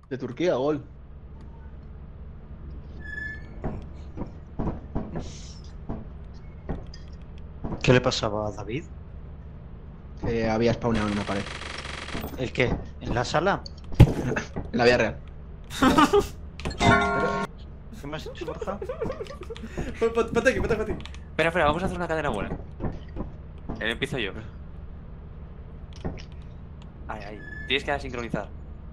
De Turquía, gol. ¿Qué le pasaba a David? Que había spawnado en una pared. ¿El qué? ¿En la sala? En la vida real. ¿Qué me has dicho, Borja? Ponte aquí, ponte aquí. Espera, vamos a hacer una cadena buena. Empiezo yo. Ahí. Tienes que sincronizar.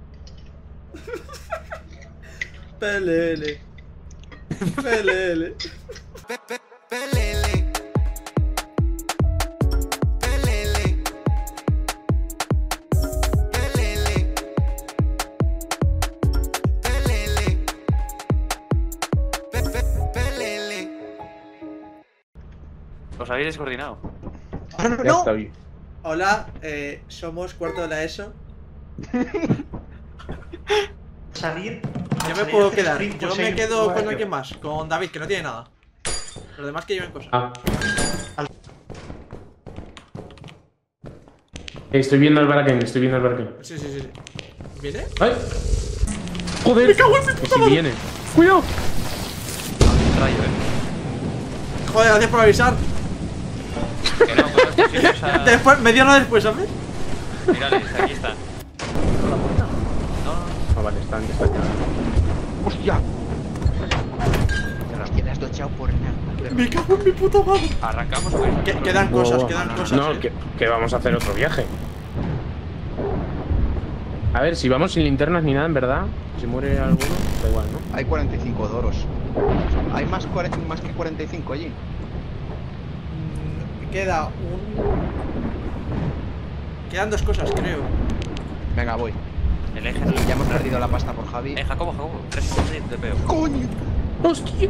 Pelele. Pelele. Pelele. Pelele. Pelele. Pelele. Pelele. ¿Os habéis descoordinado? ¡No! Ya está bien. Hola, somos cuarto de la ESO. ¿Salir? Yo me puedo quedar. Yo me quedo con alguien más. Con David, que no tiene nada. Los demás que lleven cosas. Ah. Estoy viendo el Baraken, estoy viendo el Baraken. Sí. ¿Viene? ¡Ay! ¡Joder! ¡Me cago en mi puta madre! Viene. ¡Cuidado! Rayo, Joder, gracias por avisar. Que no, pues si nos ha... Después, media hora después, ¿sabes? Mírales, aquí está. Ah, vale, está ya. ¡Hostia! Hostia, le has dochado por nada. Me cago en mi puta madre. ¿Arrancamos o qué? Quedan cosas, quedan cosas. No, que vamos a hacer otro viaje. A ver, si vamos sin linternas ni nada, en verdad. Si muere alguno, da igual, ¿no? Hay 45 doros. Hay más que 45 allí. Queda un... Quedan dos cosas, creo. Venga, voy. El eje. Ya hemos perdido la pasta por Javi. Jacobo. 3 segundos de peo. ¡Coño! ¡Hostia!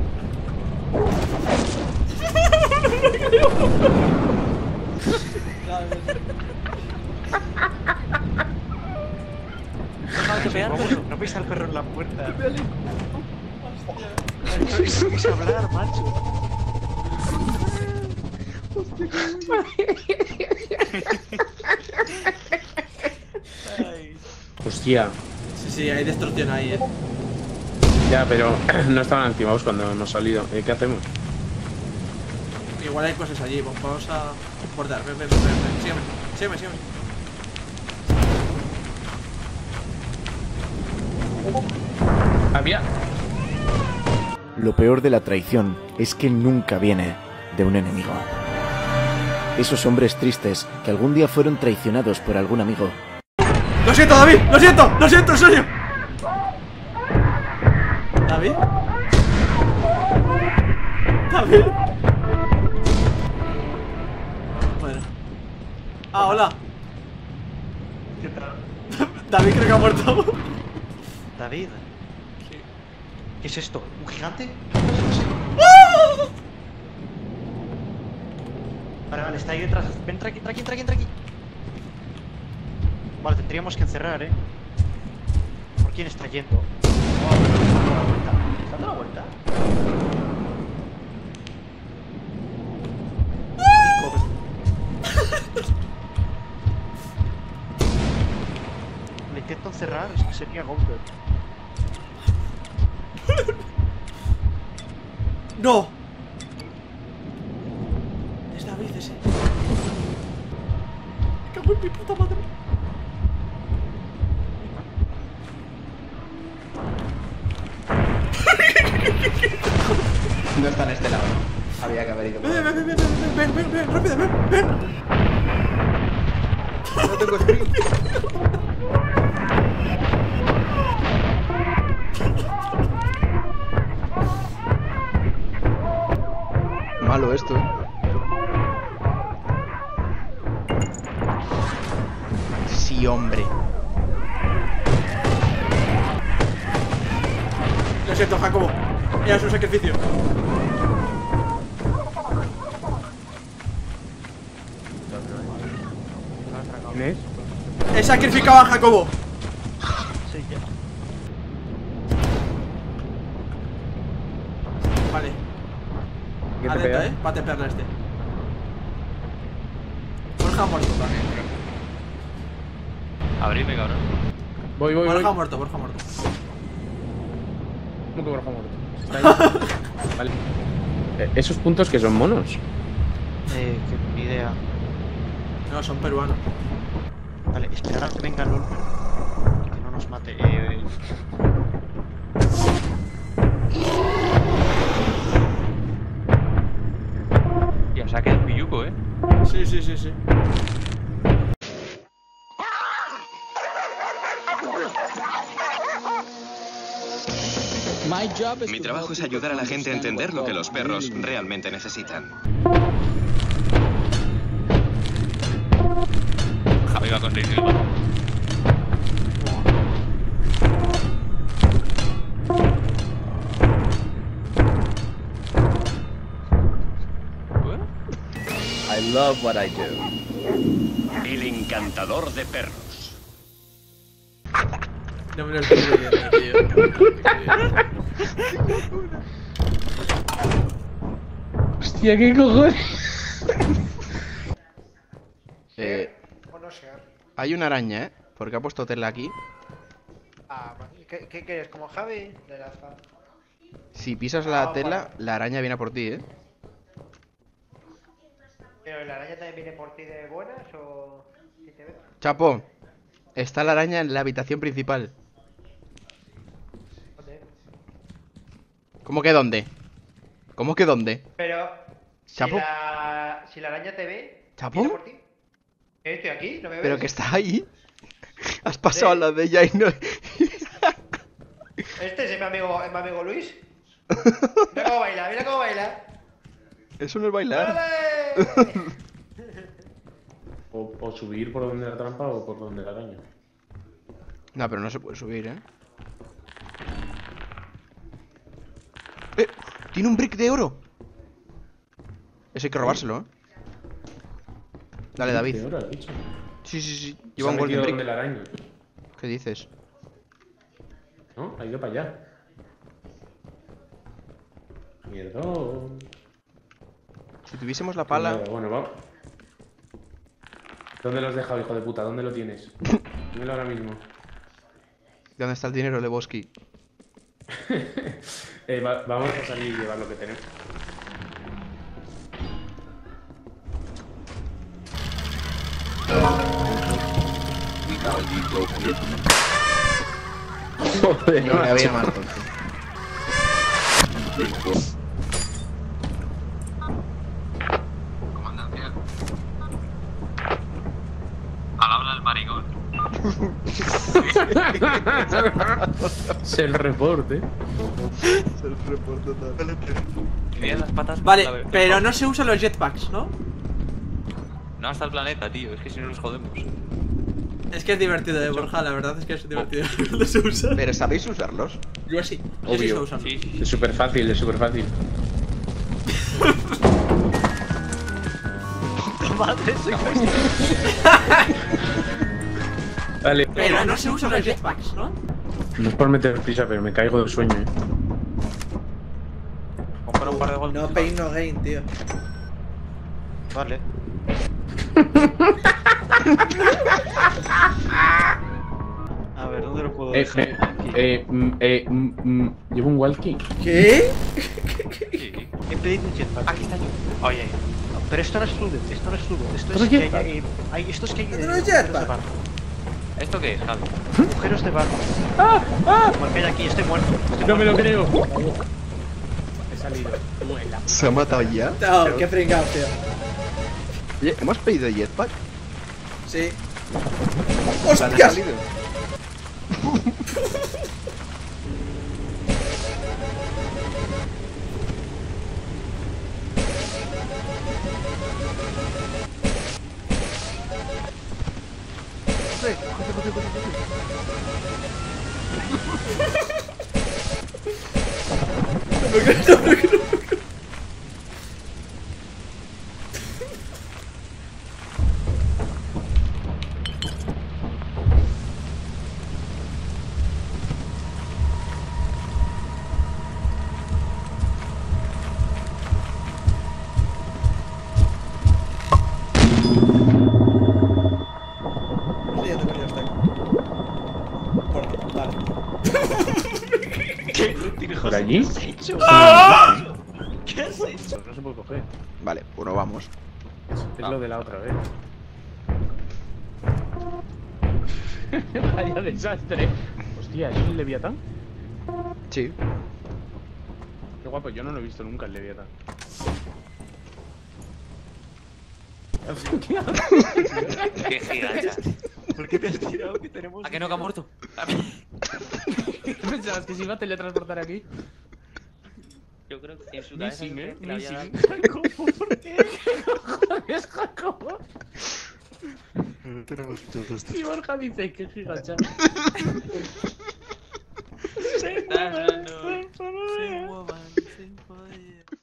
Deja de pegar, perro. No pisa al perro en la puerta. No quise hablar, macho. Hostia. Sí, hay destrucción ahí, Ya, pero no estaban activados cuando hemos salido. ¿Qué hacemos? Igual hay cosas allí, vamos a cortar. Ven. Sígueme. Había. Lo peor de la traición es que nunca viene de un enemigo. Esos hombres tristes que algún día fueron traicionados por algún amigo. ¡Lo siento, David! ¡Lo siento, en serio! ¿David? Bueno. Ah, hola. ¿Qué tal? David creo que ha muerto. David. ¿Qué es esto? ¿Un gigante? Vale, está ahí detrás. Ven, entra aquí. Vale, tendríamos que encerrar, ¿eh? ¿Por quién está yendo? Oh, ¿está dando la vuelta? Le intento encerrar, es que sería Goldberg. ¡No! Es David ese. Me cago en mi puta madre. No está en este lado. Había que haber ido por ahí. Ven, rápido, ven. No tengo sprint. Malo esto, Sí, hombre. Lo siento, Jacobo. Ya es un sacrificio. ¿Quién es? He sacrificado a Jacobo. Sí, ya. Vale. ¿Qué te Alerta, pega? Pate perna este. Borja ha muerto también. Abrirme, cabrón. Voy. Borja muerto, Borja muerto. ¿Cómo que Borja muerto? Está ahí. Vale. ¿Esos puntos que son monos? Que ni idea. No, son peruanos. Vale, esperar a que venga Lolmer. Que no nos mate. Y o sea que es pilluco, Sí. Mi trabajo es ayudar a la gente a entender lo que los perros realmente necesitan. Javi va con 6 silbas. I love what I do. El encantador de perros. No me lo estoy creyendo, tío. Hostia, qué cojones. Hay una araña, porque ha puesto tela aquí. ¿Qué quieres? ¿Como Javi? De la Si pisas la tela, la araña viene a por ti, ¿Pero la araña también viene por ti de buenas o...? ¿Si te ve? Chapo, está la araña en la habitación principal. ¿Dónde? ¿Cómo que dónde? ¿Cómo que dónde? Pero... Chapo. Si la araña te ve... ¿Chapo? ¿Viene por ti? Estoy aquí, ¿no me ves? Pero que está ahí. Has pasado a la de ella y no... Este es mi amigo Luis. Mira cómo baila, Eso no es bailar. ¡Vale! O subir por donde la trampa o por donde la araña. No, pero no se puede subir, ¡Tiene un brick de oro! Eso hay que robárselo, Dale, David. ¿Qué hora has dicho? Sí. Lleva un golden donde brick. la araña. ¿Qué dices? ¿No? Ha ido para allá. Mierdón. Si tuviésemos la pala... Bueno, vamos. ¿Dónde lo has dejado, hijo de puta? ¿Dónde lo tienes? Dímelo ahora mismo. ¿Dónde está el dinero, Lebowski? Vamos a salir y llevar lo que tenemos. Joder, No me había matado. Comandancia. Al habla el maricón. Es el reporte. Tiene las patas. Vale, pero no se usan los jetpacks, ¿no? No hasta el planeta, tío. Es que si no nos jodemos. Es que es divertido, Borja, la verdad es que es divertido. No se usa. ¿Pero sabéis usarlos? Yo sí. Yo sí Obvio. sé usarlo. Sí. Es súper fácil, es súper fácil. Madre, soy Vale. Pero no se usan los jetpacks, ¿no? No es por meter prisa, pero me caigo del sueño, Compra un par de golpes. No pain, no gain, tío. Vale. A ver, ¿dónde lo puedo dejar? Llevo un walkie. ¿Qué? Sí. He pedido un jetpack. Aquí está yo. Oye. Pero esto no es fludo, esto es ¿Otro que jetpack? esto es que hay ¿Otro agujeros jetpack? de barro. ¿Esto qué es, Javi? Agujeros de barro. Como el que hay aquí, estoy muerto. No me lo creo. He salido. ¿Se ha matado ya? No, qué pringado, tío. Oye, ¿hemos pedido jetpack? Sí. ¿Han ¡Hostias! salido? ¿Por allí? ¿Qué has hecho? No se puede coger. Vale, bueno, vamos. Es lo de la otra vez. Vaya desastre. Hostia, ¿eso es el Leviatán? Sí. Qué guapo, yo no lo he visto nunca el Leviatán. Qué gigante. ¿Por qué te has tirado que tenemos? ¿A que no que ha muerto? ¿Pensabas que se iba a teletransportar aquí? Yo creo que en su cabeza Missing, que le había Missing. dado- ¿Cómo? ¿Por qué? ¿Es Jacobo? Tenemos todos. Y Borja dice que es gigacha. Sí,